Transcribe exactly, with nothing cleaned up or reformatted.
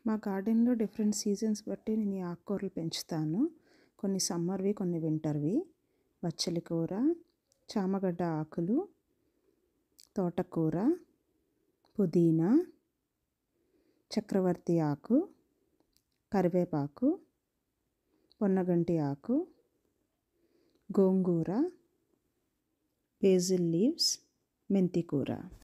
మా గార్డెన్లో different seasons బట్టి నేను ఈ ఆకుకూరలు పెంచుతాను. కొన్ని సమ్మర్వి, కొన్ని వింటర్వి. బచ్చలి కూర, చామగడ్డ ఆకులు, తోటకూర, పుదీనా, చక్రవర్తి ఆకు, కరివేపాకు, పొన్నగంటి ఆకు, గోంగూర, బేసిల్ లీవ్స్, మెంతి కూర.